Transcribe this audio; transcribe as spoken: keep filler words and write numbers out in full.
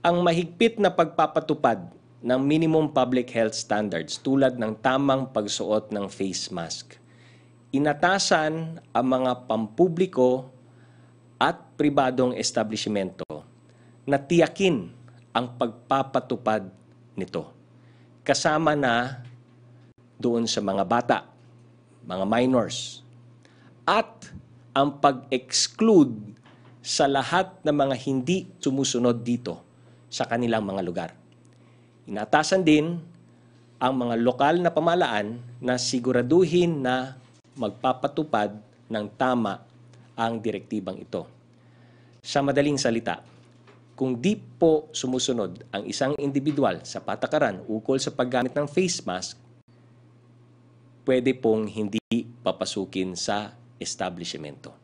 ang mahigpit na pagpapatupad ng minimum public health standards tulad ng tamang pagsuot ng face mask. Inatasan ang mga pampubliko at pribadong establishmento na tiyakin ang pagpapatupad nito. Kasama na doon sa mga bata, mga minors, at ang pag-exclude sa lahat ng mga hindi sumusunod dito sa kanilang mga lugar. Inatasan din ang mga lokal na pamahalaan na siguraduhin na magpapatupad ng tama ang direktibang ito. Sa madaling salita, kung di po sumusunod ang isang individual sa patakaran ukol sa paggamit ng face mask, pwede pong hindi papasukin sa establishmento.